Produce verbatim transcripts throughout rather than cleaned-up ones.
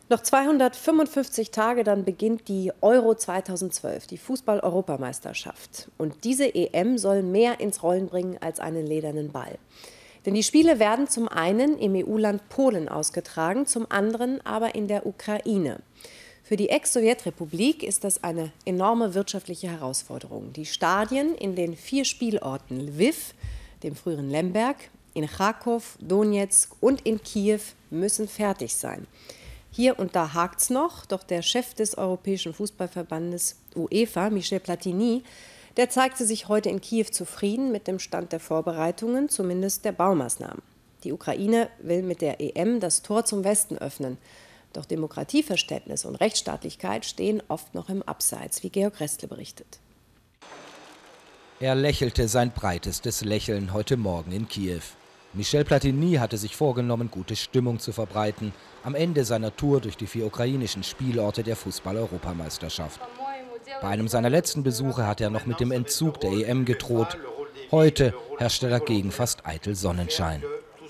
Noch zweihundertfünfundfünfzig Tage, dann beginnt die Euro zweitausendzwölf, die Fußball-Europameisterschaft. Und diese E M soll mehr ins Rollen bringen als einen ledernen Ball. Denn die Spiele werden zum einen im E U-Land Polen ausgetragen, zum anderen aber in der Ukraine. Für die Ex-Sowjetrepublik ist das eine enorme wirtschaftliche Herausforderung. Die Stadien in den vier Spielorten Lviv, dem früheren Lemberg, in Charkow, Donezk und in Kiew müssen fertig sein. Hier und da hakt's noch, doch der Chef des Europäischen Fußballverbandes UEFA, Michel Platini, der zeigte sich heute in Kiew zufrieden mit dem Stand der Vorbereitungen, zumindest der Baumaßnahmen. Die Ukraine will mit der E M das Tor zum Westen öffnen. Doch Demokratieverständnis und Rechtsstaatlichkeit stehen oft noch im Abseits, wie Georg Restle berichtet. Er lächelte sein breitestes Lächeln heute Morgen in Kiew. Michel Platini hatte sich vorgenommen, gute Stimmung zu verbreiten, am Ende seiner Tour durch die vier ukrainischen Spielorte der Fußball-Europameisterschaft. Bei einem seiner letzten Besuche hat er noch mit dem Entzug der E M gedroht. Heute herrschte dagegen fast eitel Sonnenschein.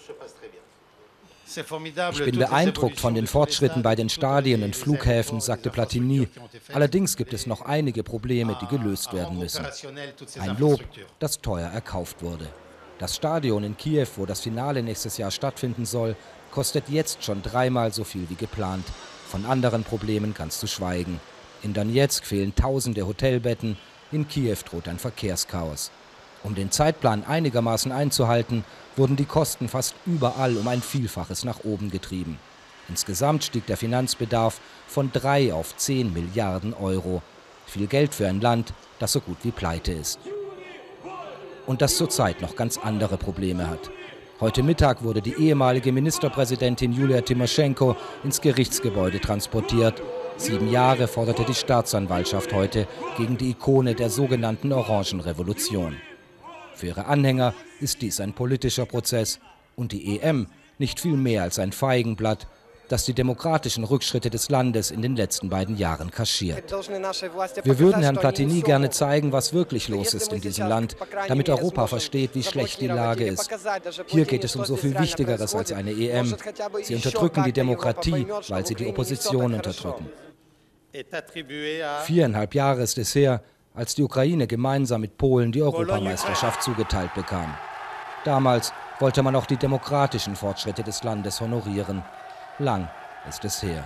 Ich bin beeindruckt von den Fortschritten bei den Stadien und Flughäfen, sagte Platini. Allerdings gibt es noch einige Probleme, die gelöst werden müssen. Ein Lob, das teuer erkauft wurde. Das Stadion in Kiew, wo das Finale nächstes Jahr stattfinden soll, kostet jetzt schon dreimal so viel wie geplant. Von anderen Problemen ganz zu schweigen. In Donezk fehlen tausende Hotelbetten, in Kiew droht ein Verkehrschaos. Um den Zeitplan einigermaßen einzuhalten, wurden die Kosten fast überall um ein Vielfaches nach oben getrieben. Insgesamt stieg der Finanzbedarf von drei auf zehn Milliarden Euro. Viel Geld für ein Land, das so gut wie pleite ist. Und das zurzeit noch ganz andere Probleme hat. Heute Mittag wurde die ehemalige Ministerpräsidentin Julia Timoschenko ins Gerichtsgebäude transportiert. Sieben Jahre forderte die Staatsanwaltschaft heute gegen die Ikone der sogenannten Orangenrevolution. Für ihre Anhänger ist dies ein politischer Prozess und die E M nicht viel mehr als ein Feigenblatt, das die demokratischen Rückschritte des Landes in den letzten beiden Jahren kaschiert. Wir würden Herrn Platini gerne zeigen, was wirklich los ist in diesem Land, damit Europa versteht, wie schlecht die Lage ist. Hier geht es um so viel Wichtigeres als eine E M. Sie unterdrücken die Demokratie, weil sie die Opposition unterdrücken. Viereinhalb Jahre ist es her, als die Ukraine gemeinsam mit Polen die Europameisterschaft zugeteilt bekam. Damals wollte man auch die demokratischen Fortschritte des Landes honorieren. Lang ist es her.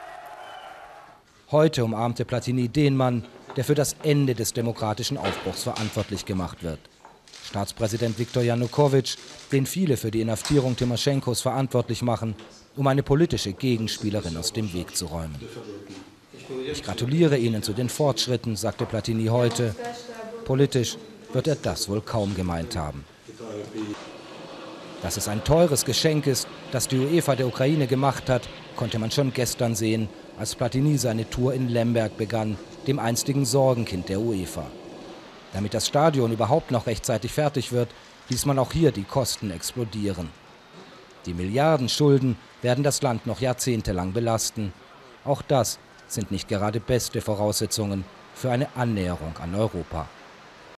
Heute umarmte Platini den Mann, der für das Ende des demokratischen Aufbruchs verantwortlich gemacht wird. Staatspräsident Viktor Janukowitsch, den viele für die Inhaftierung Timoschenkos verantwortlich machen, um eine politische Gegenspielerin aus dem Weg zu räumen. Ich gratuliere Ihnen zu den Fortschritten, sagte Platini heute. Politisch wird er das wohl kaum gemeint haben. Dass es ein teures Geschenk ist, das die UEFA der Ukraine gemacht hat, konnte man schon gestern sehen, als Platini seine Tour in Lemberg begann, dem einstigen Sorgenkind der UEFA. Damit das Stadion überhaupt noch rechtzeitig fertig wird, ließ man auch hier die Kosten explodieren. Die Milliardenschulden werden das Land noch jahrzehntelang belasten. Auch das sind nicht gerade beste Voraussetzungen für eine Annäherung an Europa.